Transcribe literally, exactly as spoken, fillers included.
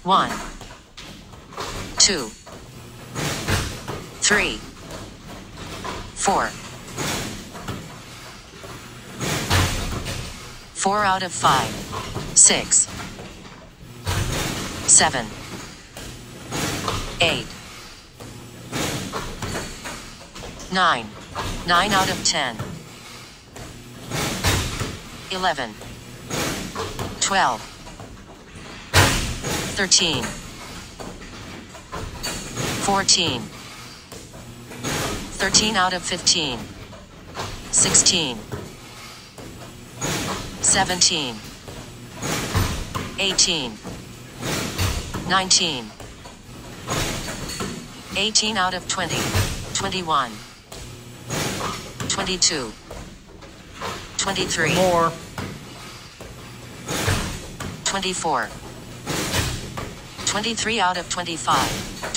one, two, three, four. Four out of five. Six, seven, eight, nine. Nine out of ten. Eleven, twelve, thirteen, fourteen, thirteen out of fifteen, sixteen, seventeen, eighteen, nineteen, eighteen out of twenty, twenty-one, twenty-two, twenty-three, More. twenty-four, twenty-three out of twenty-five,